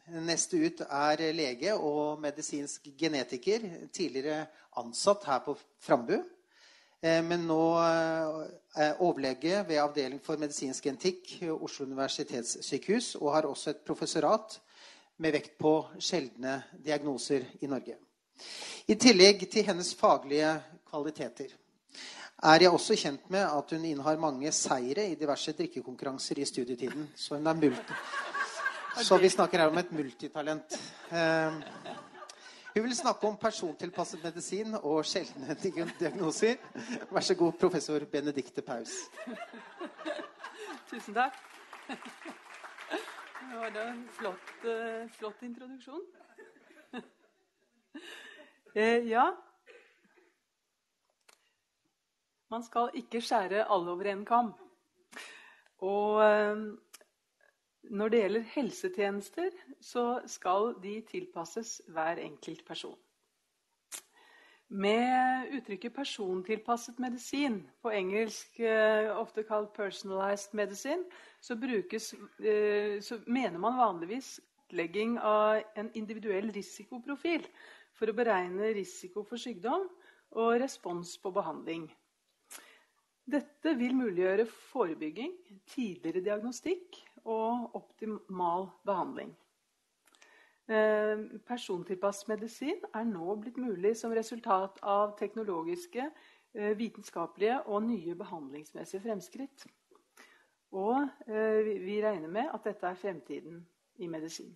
Neste ut lege og medisinsk genetiker, tidligere ansatt her på Frambu. Men nå overlege ved avdeling for medisinsk genetikk Oslo Universitetssykehus, og har også et professorat med vekt på sjeldne diagnoser i Norge. I tillegg til hennes faglige kvaliteter jeg også kjent med at hun innehar mange seire i diverse drikkekonkurranser i studietiden. Så hun Så vi snakker her om et multitalent. Hun vil snakke om persontilpasset medisin og sjeldne diagnoser. Vær så god, professor Benedikte Paus. Tusen takk. Det var da en flott introduksjon. Ja. Man skal ikke skjære alle over en kam. Og når det gjelder helsetjenester, så skal de tilpasses hver enkelt person. Med uttrykket persontilpasset medisin, på engelsk ofte kalt personalized medicine, så mener man vanligvis utlegging av en individuell risikoprofil for å beregne risiko for sykdom og respons på behandling. Dette vil muliggjøre forebygging, tidligere diagnostikk og optimal behandling. Persontilpasset medisin nå blitt mulig som resultat av teknologiske, vitenskapelige og nye behandlingsmessige fremskritt. Og vi regner med at dette fremtiden i medisin.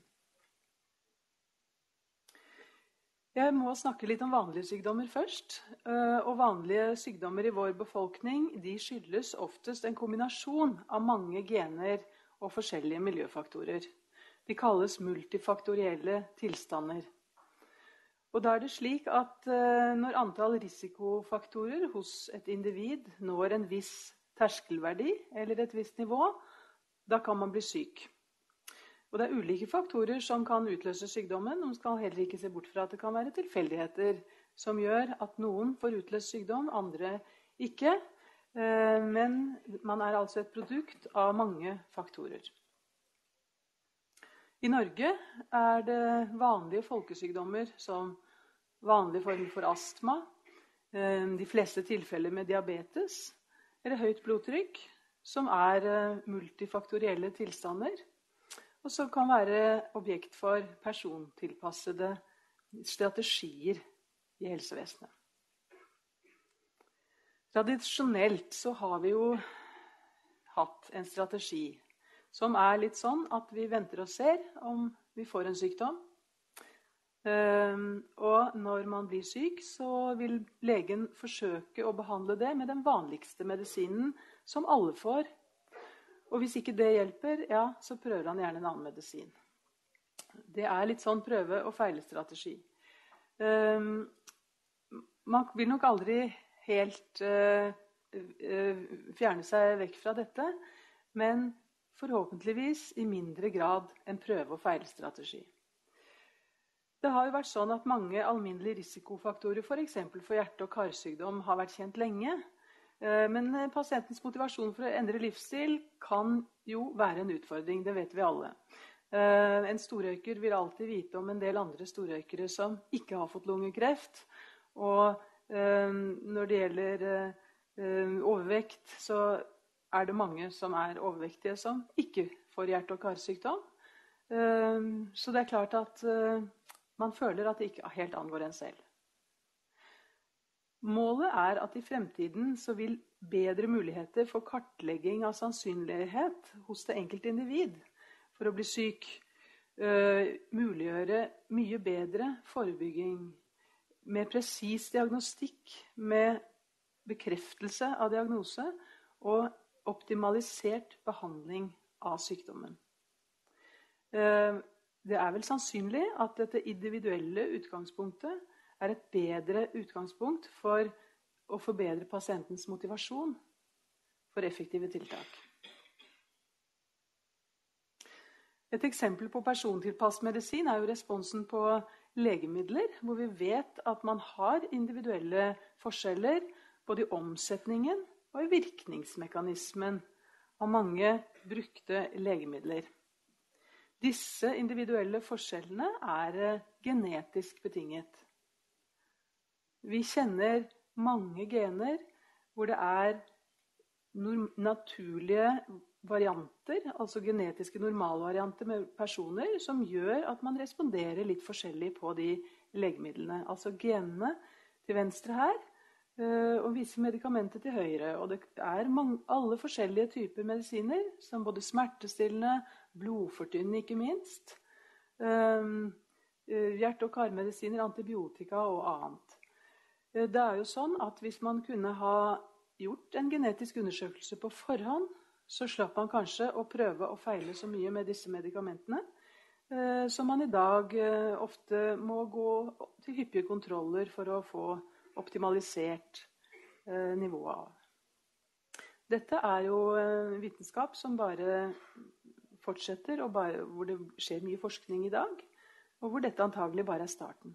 Jeg må snakke litt om vanlige sykdommer først. Og vanlige sykdommer i vår befolkning de skyldes oftest en kombinasjon av mange gener og forskjellige miljøfaktorer. De kalles multifaktorielle tilstander. Og da det slik at når antall risikofaktorer hos et individ når en viss terskelverdi eller et visst nivå, da kan man bli syk. Og det ulike faktorer som kan utløse sykdommen. Man skal heller ikke se bort fra at det kan være tilfeldigheter som gjør at noen får utløst sykdom, andre ikke. Men man altså et produkt av mange faktorer. I Norge det vanlige folkesykdommer som vanlige former for astma, de fleste tilfeller med diabetes, eller høyt blodtrykk, som multifaktorielle tilstander, og som kan være objekt for persontilpassede strategier i helsevesenet. Tradisjonelt så har vi jo hatt en strategi som litt sånn at vi venter og ser om vi får en sykdom. Og når man blir syk, så vil legen forsøke å behandle det med den vanligste medisinen som alle får. Og hvis ikke det hjelper, ja, så prøver han gjerne en annen medisin. Det litt sånn prøve- og feilestrategi. Man vil nok aldri helt fjerne seg vekk fra dette, men forhåpentligvis i mindre grad en prøve- og feilstrategi. Det har jo vært sånn at mange alminnelige risikofaktorer, for eksempel for hjerte- og karsykdom, har vært kjent lenge. Men pasientens motivasjon for å endre livsstil kan jo være en utfordring, det vet vi alle. En storrøyker vil alltid vite om en del andre storrøykere som ikke har fått lungekreft. Og når det gjelder overvekt, så det mange som overvektige som ikke får hjerte- og karsykdom. Så det klart at man føler at det ikke helt angår en selv. Målet at i fremtiden så vil bedre muligheter for kartlegging av sannsynlighet hos det enkelte individ for å bli syk muliggjøre mye bedre forebygging med presis diagnostikk, med bekreftelse av diagnose og optimalisert behandling av sykdommen. Det vel sannsynlig at dette individuelle utgangspunktet et bedre utgangspunkt for å forbedre pasientens motivasjon for effektive tiltak. Et eksempel på persontilpasset medisin jo responsen på legemidler, hvor vi vet at man har individuelle forskjeller både i omsetningen og i virkningsmekanismen av mange brukte legemidler. Disse individuelle forskjellene er genetisk betinget. Vi kjenner mange gener hvor det er naturlige varianter, altså genetiske normalvarianter med personer, som gjør at man responderer litt forskjellig på de legemidlene. Altså genene til venstre her, og visse medikamenter til høyre. Og det er alle forskjellige typer medisiner, som både smertestillende, blodfortynnende ikke minst, hjerte- og karmedisiner, antibiotika og annet. Det er jo sånn at hvis man kunne ha gjort en genetisk undersøkelse på forhånd, så slapp man kanskje å prøve å feile så mye med disse medikamentene, som man i dag ofte må gå til hyppige kontroller for å få optimalisert nivået av. Dette er jo vitenskap som bare fortsetter, og hvor det skjer mye forskning i dag, og hvor dette antagelig bare er starten.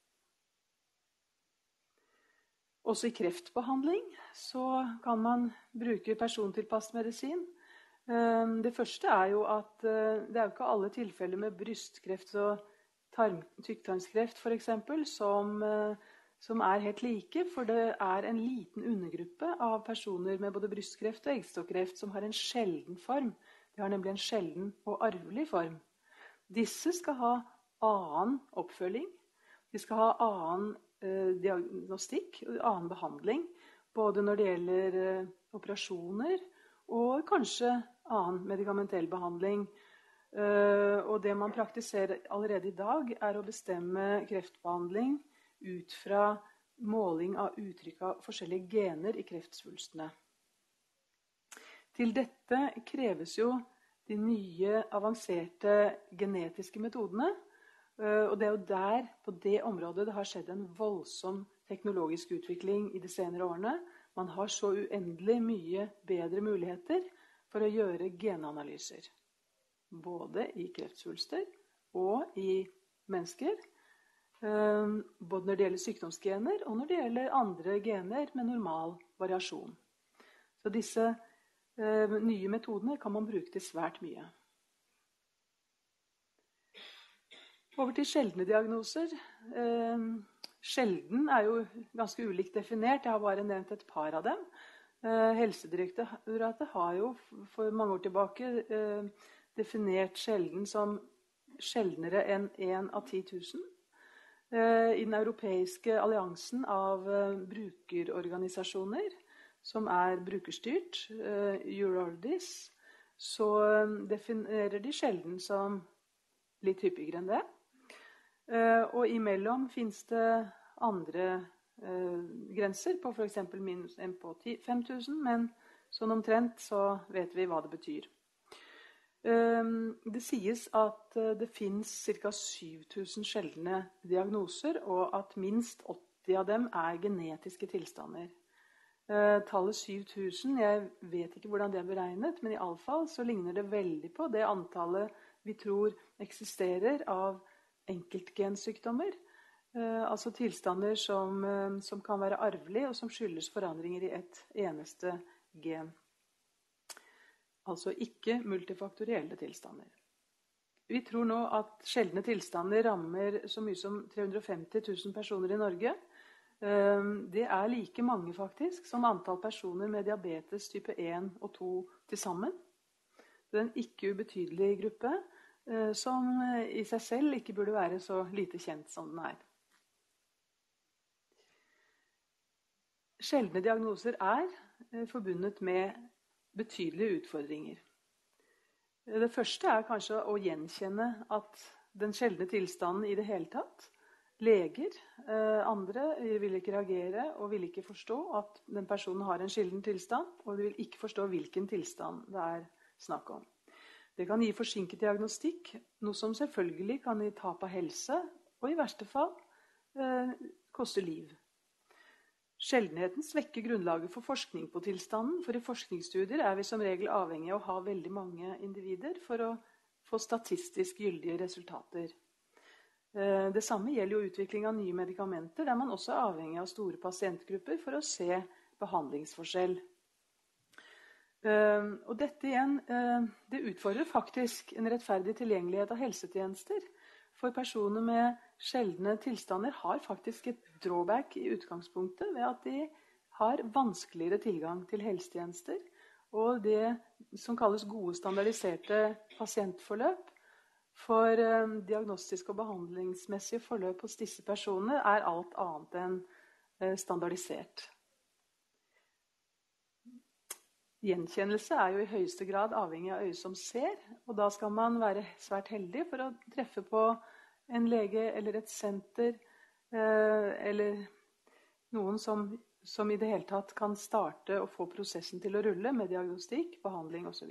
Også i kreftbehandling så kan man bruke persontilpasset medisin. Det første er jo at det er jo ikke alle tilfeller med brystkreft og tykktarmskreft for eksempel, som er helt like, for det er en liten undergruppe av personer med både brystkreft og eggstokkreft som har en sjelden form. De har nemlig en sjelden og arvelig form. Disse skal ha annen oppfølging. De skal ha annen diagnostikk og annen behandling, både når det gjelder operasjoner og kanskje annen medikamentell behandling. Og det man praktiserer allerede i dag, er å bestemme kreftbehandling ut fra måling av uttrykk av forskjellige gener i kreftsvulstene. Til dette kreves jo de nye, avanserte genetiske metodene. Og det er jo der, på det området, det har skjedd en voldsom teknologisk utvikling i de senere årene. Man har så uendelig mye bedre muligheter for å gjøre genanalyser. Både i kreftsvulster og i mennesker. Både når det gjelder sykdomsgener og når det gjelder andre gener med normal variasjon. Så disse nye metodene kan man bruke til svært mye. Over til sjeldne diagnoser. Sjelden er jo ganske ulikt definert. Jeg har bare nevnt et par av dem. Helsedirektoratet har jo for mange år tilbake definert sjelden som sjeldnere enn 1 av 10 000. I den europeiske alliansen av brukerorganisasjoner, som er brukerstyrt, Eurordis, så definerer de sjelden som litt hyppigere enn det. Og imellom finnes det andre grenser på for eksempel minus 1 på 5000, men sånn omtrent så vet vi hva det betyr. Det sies at det finnes ca. 7000 sjeldne diagnoser, og at minst 80 av dem er genetiske tilstander. Tallet 7000, jeg vet ikke hvordan det er beregnet, men i alle fall så ligner det veldig på det antallet vi tror eksisterer av enkeltgensykdommer, altså tilstander som kan være arvelige og som skyldes forandringer i et eneste gen. Altså ikke multifaktorielle tilstander. Vi tror nå at sjeldne tilstander rammer så mye som 350 000 personer i Norge. Det er like mange faktisk som antall personer med diabetes type 1 og 2 til sammen. Det er en ikke ubetydelig gruppe, som i seg selv ikke burde være så lite kjent som den er. Sjeldne diagnoser er forbundet med betydelige utfordringer. Det første er kanskje å gjenkjenne at den sjeldne tilstanden i det hele tatt. Leger, andre vil ikke reagere og vil ikke forstå at den personen har en sjelden tilstand, og de vil ikke forstå hvilken tilstand det er snakk om. Det kan gi forsinket diagnostikk, noe som selvfølgelig kan gi tap av helse, og i verste fall koste liv. Sjeldenheten svekker grunnlaget for forskning på tilstanden, for i forskningsstudier er vi som regel avhengig av å ha veldig mange individer for å få statistisk gyldige resultater. Det samme gjelder jo utvikling av nye medikamenter, der man også er avhengig av store pasientgrupper for å se behandlingsforskjell. Og dette igjen, det utfordrer faktisk en rettferdig tilgjengelighet av helsetjenester. For personer med sjeldne tilstander har faktisk et drawback i utgangspunktet ved at de har vanskeligere tilgang til helsetjenester. Og det som kalles gode standardiserte pasientforløp for diagnostiske og behandlingsmessige forløp hos disse personene er alt annet enn standardisert. Gjenkjennelse er jo i høyeste grad avhengig av øyet som ser, og da skal man være svært heldig for å treffe på en lege eller et senter, eller noen som i det hele tatt kan starte og få prosessen til å rulle med diagnostikk, behandling osv.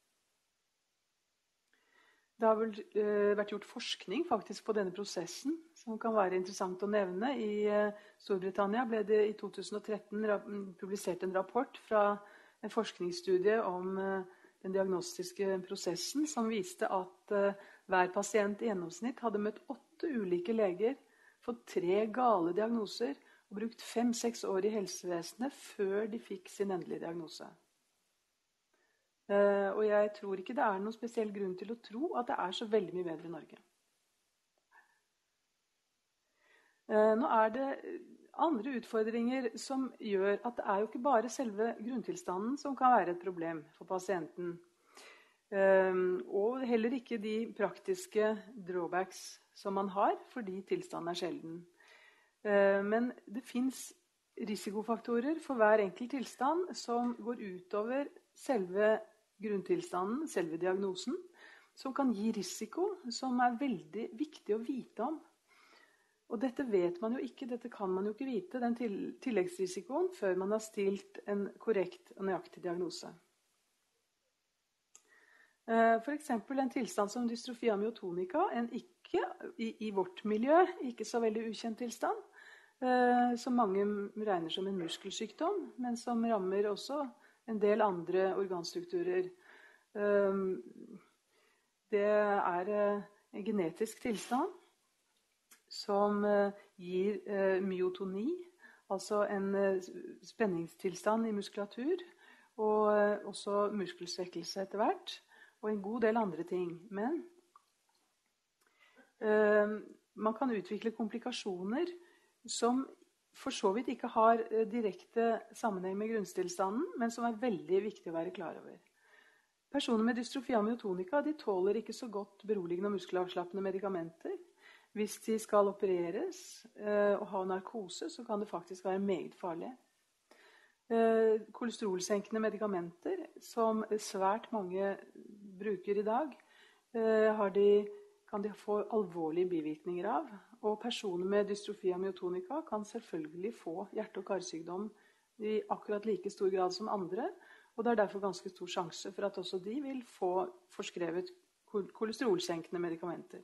Det har vel vært gjort forskning faktisk på denne prosessen, som kan være interessant å nevne. I Storbritannia ble det i 2013 publisert en rapport fra en forskningsstudie om den diagnostiske prosessen som viste at hver pasient i gjennomsnitt hadde møtt 8 ulike leger, fått 3 gale diagnoser og brukt 5-6 år i helsevesenet før de fikk sin endelige diagnose. Og jeg tror ikke det er noen spesiell grunn til å tro at det er så veldig mye bedre i Norge. Nå er det andre utfordringer som gjør at det er jo ikke bare selve grunntilstanden som kan være et problem for pasienten. Og heller ikke de praktiske drawbacks som man har, fordi tilstanden er sjelden. Men det finnes risikofaktorer for hver enkelt tilstand som går utover selve grunntilstanden, selve diagnosen, som kan gi risiko, som er veldig viktig å vite om. Og dette vet man jo ikke, dette kan man jo ikke vite, den tilleggsrisikoen, før man har stilt en korrekt og nøyaktig diagnose. For eksempel en tilstand som dystrofia myotonica, en ikke, i vårt miljø, ikke så veldig ukjent tilstand, som mange regner som en muskelsykdom, men som rammer også en del andre organstrukturer. Det er en genetisk tilstand som gir myotoni, altså en spenningstilstand i muskulatur, og også muskelsvekkelse etter hvert, og en god del andre ting. Men man kan utvikle komplikasjoner som for så vidt ikke har direkte sammenheng med grunnstilstanden, men som er veldig viktig å være klar over. Personer med dystrofia myotonica de tåler ikke så godt beroligende og muskelavslappende medikamenter. Hvis de skal opereres og ha narkose, så kan det faktisk være meget farlig. Kolesterolsenkende medikamenter, som svært mange bruker i dag, kan de få alvorlige bivirkninger av. Og personer med dystrofia myotonica kan selvfølgelig få hjerte- og karsykdom i akkurat like stor grad som andre, og det er derfor ganske stor sjanse for at også de vil få forskrevet kolesterolsenkende medikamenter.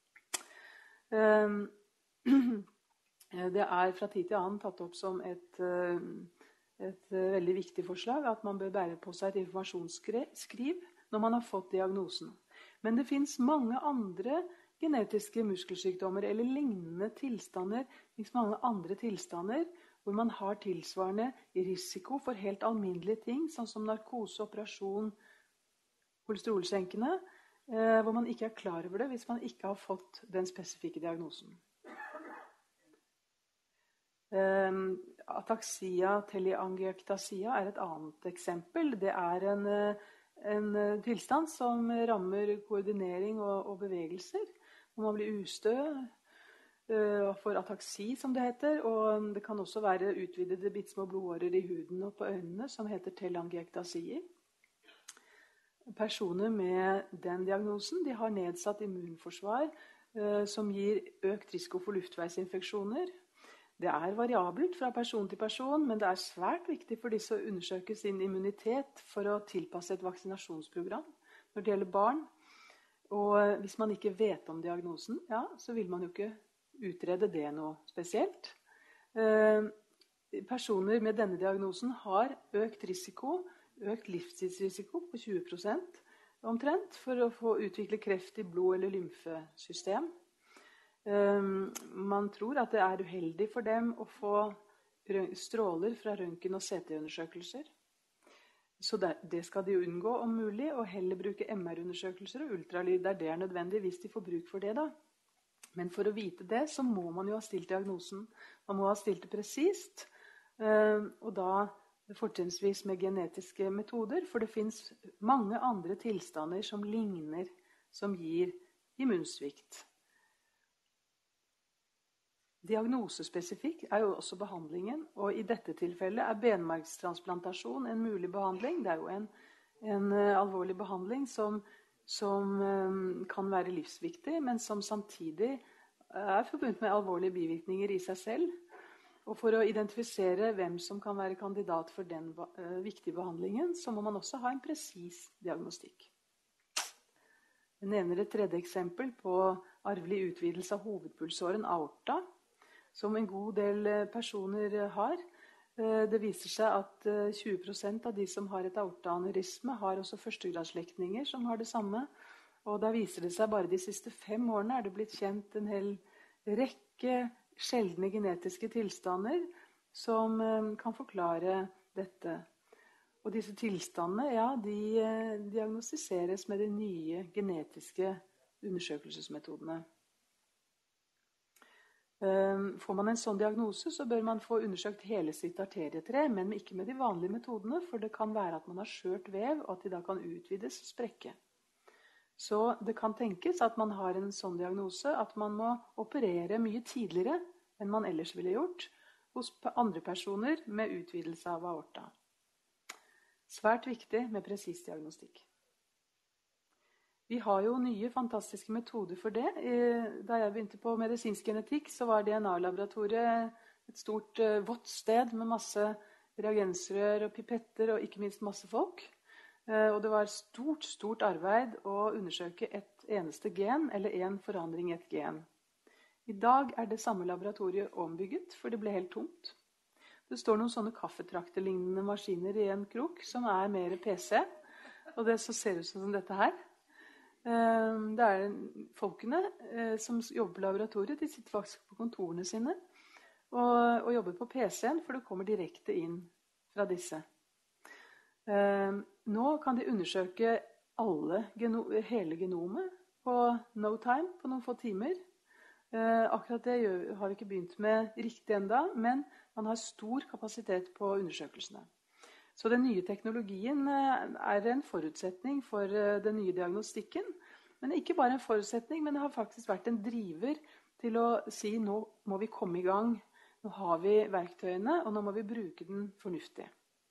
Det er fra tid til annen tatt opp som et veldig viktig forslag at man bør bære på seg et informasjonsskriv når man har fått diagnosen. Men det finnes mange andre genetiske muskelsykdommer eller lignende tilstander, liksom mange andre tilstander, hvor man har tilsvarende risiko for helt alminnelige ting, sånn som narkose, operasjon, kolesterolsenkende, hvor man ikke er klar over det hvis man ikke har fått den spesifikke diagnosen. Ataxia teleangiektasia er et annet eksempel. Det er en tilstand som rammer koordinering og bevegelser, hvor man blir ustø, for ataksi som det heter, og det kan også være utvidede bittsmå blodårer i huden og på øynene som heter telangiektasie. Personer med den diagnosen de har nedsatt immunforsvar som gir økt risiko for luftveisinfeksjoner. Det er variabelt fra person til person, men det er svært viktig for disse å undersøke sin immunitet for å tilpasse et vaksinasjonsprogram når det gjelder barn. Og hvis man ikke vet om diagnosen, ja, så vil man jo ikke utrede det noe spesielt. Personer med denne diagnosen har økt livstidsrisiko på 20% omtrent for å få utvikle kreft i blod- eller lymfesystem. Man tror at det er uheldig for dem å få stråler fra røntgen- og CT-undersøkelser. Så det skal de unngå om mulig, og heller bruke MR-undersøkelser og ultralyd der det er nødvendig, hvis de får bruk for det da. Men for å vite det, så må man jo ha stilt diagnosen. Man må ha stilt det presist, og da fortrinnsvis med genetiske metoder, for det finnes mange andre tilstander som ligner, som gir immunsvikt. Diagnosespesifikk er jo også behandlingen, og i dette tilfellet er benmargstransplantasjon en mulig behandling. Det er jo en alvorlig behandling som kan være livsviktig, men som samtidig er forbundet med alvorlige bivirkninger i seg selv. Og for å identifisere hvem som kan være kandidat for den viktige behandlingen, så må man også ha en presis diagnostikk. Jeg nevner et tredje eksempel på arvelig utvidelse av hovedpulsåren aorta, som en god del personer har. Det viser seg at 20% av de som har et aortaaneurysme har også førstegradsslektninger som har det samme. Og da viser det seg bare de siste 5 årene er det blitt kjent en hel rekke sjeldne genetiske tilstander som kan forklare dette. Og disse tilstandene, ja, de diagnostiseres med de nye genetiske undersøkelsesmetodene. Får man en sånn diagnose, så bør man få undersøkt hele sitt arterietre, men ikke med de vanlige metodene, for det kan være at man har skjørt vev, og at de da kan utvides og sprekke. Så det kan tenkes at man har en sånn diagnose at man må operere mye tidligere enn man ellers ville gjort hos andre personer med utvidelse av aorta. Svært viktig med presis diagnostikk. Vi har jo nye fantastiske metoder for det. Da jeg begynte på medisinsk genetikk, så var DNA-laboratoriet et stort, vått sted med masse reagensrør og pipetter og ikke minst masse folk. Og det var stort arbeid å undersøke et eneste gen eller en forandring i et gen. I dag er det samme laboratoriet ombygget, for det ble helt tomt. Det står noen sånne kaffetrakterlignende maskiner i en krok, som er mer PC, og det så ser ut som dette her. Det er folkene som jobber på laboratoriet, de sitter faktisk på kontorene sine og jobber på PC-en, for det kommer direkte inn fra disse. Nå kan de undersøke hele genomet på no time, på noen få timer. Akkurat det har vi ikke begynt med riktig enda, men man har stor kapasitet på undersøkelsene. Så den nye teknologien er en forutsetning for den nye diagnostikken. Men ikke bare en forutsetning, men det har faktisk vært en driver til å si nå må vi komme i gang. Nå har vi verktøyene, og nå må vi bruke den fornuftig.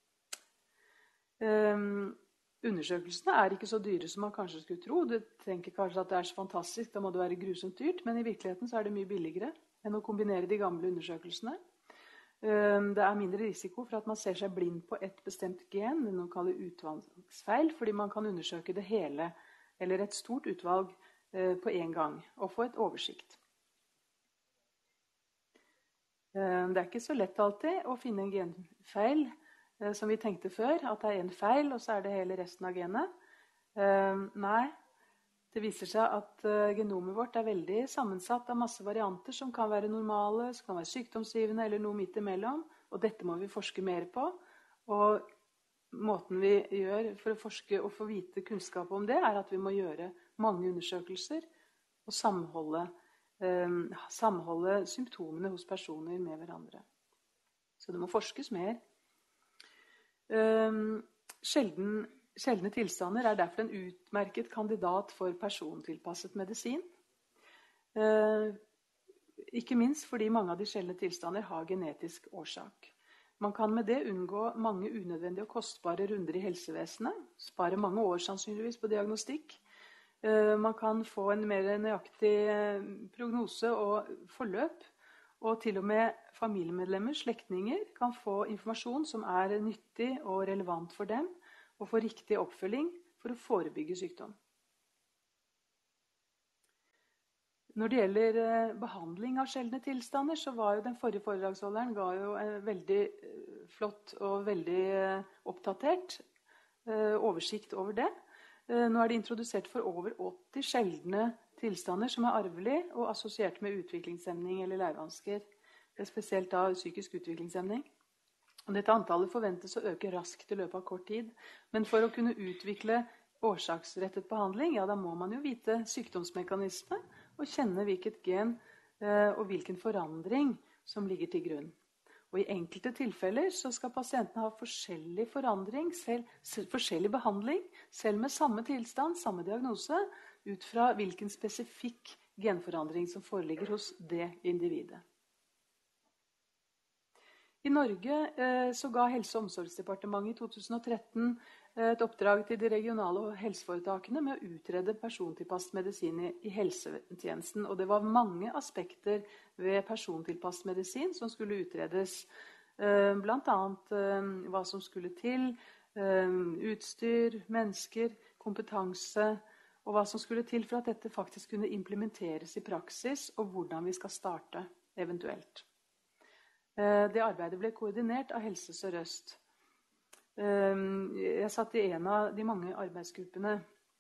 Undersøkelsene er ikke så dyre som man kanskje skulle tro. Du tenker kanskje at det er så fantastisk, da må det være grusomt dyrt. Men i virkeligheten så er det mye billigere enn å kombinere de gamle undersøkelsene. Det er mindre risiko for at man ser seg blind på et bestemt gen, det noen kaller utvalgsfeil, fordi man kan undersøke det hele, eller et stort utvalg på en gang, og få et oversikt. Det er ikke så lett alltid å finne en genfeil, som vi tenkte før, at det er en feil, og så er det hele resten av genet. Nei. Det viser seg at genomet vårt er veldig sammensatt av masse varianter som kan være normale, som kan være sykdomsgivende eller noe midt imellom. Og dette må vi forske mer på. Og måten vi gjør for å forske og få vite kunnskap om det, er at vi må gjøre mange undersøkelser og samholde symptomene hos personer med hverandre. Så det må forskes mer. Sjeldne tilstander er derfor en utmerket kandidat for persontilpasset medisin. Ikke minst fordi mange av de sjeldne tilstander har genetisk årsak. Man kan med det unngå mange unødvendige og kostbare runder i helsevesenet. Spare mange år sannsynligvis på diagnostikk. Man kan få en mer nøyaktig prognose og forløp. Og til og med familiemedlemmer, slektninger, kan få informasjon som er nyttig og relevant for dem, og få riktig oppfølging for å forebygge sykdom. Når det gjelder behandling av sjeldne tilstander, så var jo den forrige foredragsholderen ga jo en veldig flott og veldig oppdatert oversikt over det. Nå er det introdusert for over 80 sjeldne tilstander som er arvelige og assosiert med utviklingshemning eller lærevansker. Det er spesielt da psykisk utviklingshemning. Dette antallet forventes å øke raskt i løpet av kort tid. Men for å kunne utvikle årsaksrettet behandling, ja, da må man jo vite sykdomsmekanisme og kjenne hvilket gen og hvilken forandring som ligger til grunn. Og i enkelte tilfeller så skal pasientene ha forskjellig forandring, forskjellig behandling, selv med samme tilstand, samme diagnose, ut fra hvilken spesifikk genforandring som foreligger hos det individet. I Norge så ga Helse- og omsorgsdepartementet i 2013 et oppdrag til de regionale helseforetakene med å utrede persontilpasset medisin i helsetjenesten. Og det var mange aspekter ved persontilpasset medisin som skulle utredes. Blant annet hva som skulle til, utstyr, mennesker, kompetanse, og hva som skulle til for at dette faktisk kunne implementeres i praksis, og hvordan vi skal starte eventuelt. Det arbeidet ble koordinert av Helse Sør-Øst. Jeg satt i en av de mange arbeidsgruppene,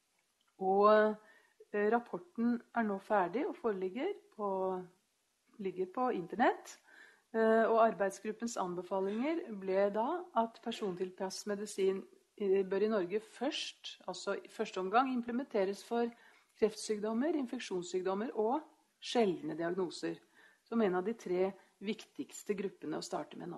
og rapporten er nå ferdig og ligger på internett. Og arbeidsgruppens anbefalinger ble da at persontilpasset medisin bør i Norge først, altså i første omgang, implementeres for kreftsykdommer, infeksjonssykdommer og sjeldne diagnoser, som en av de 3 viktigste gruppene å starte med nå.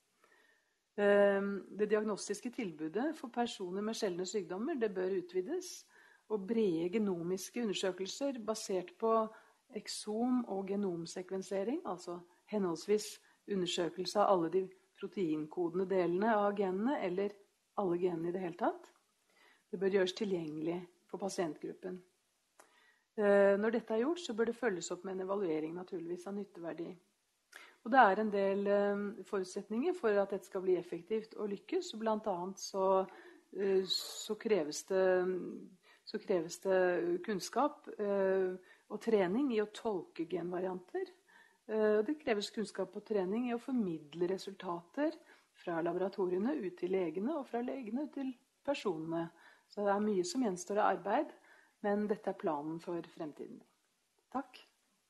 Det diagnostiske tilbudet for personer med sjeldne sykdommer det bør utvides, og brede genomiske undersøkelser basert på eksom- og genomsekvensering, altså henholdsvis undersøkelse av alle de proteinkodende delene av genene, eller alle genene i det hele tatt, det bør gjøres tilgjengelig for pasientgruppen. Når dette er gjort, så bør det følges opp med en evaluering naturligvis av nytteverdi. Og det er en del forutsetninger for at dette skal bli effektivt og lykkes. Blant annet så kreves det kunnskap og trening i å tolke genvarianter. Det kreves kunnskap og trening i å formidle resultater fra laboratoriene ut til legene, og fra legene ut til personene. Så det er mye som gjenstår av arbeid, men dette er planen for fremtiden. Takk.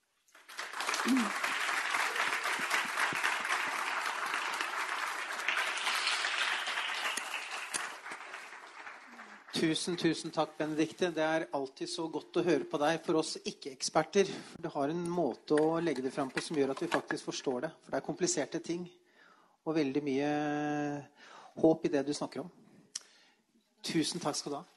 Tusen takk, Benedikte. Det er alltid så godt å høre på deg for oss ikke-eksperter. Du har en måte å legge det frem på som gjør at vi faktisk forstår det. For det er kompliserte ting, og veldig mye håp i det du snakker om. Tusen takk skal du ha.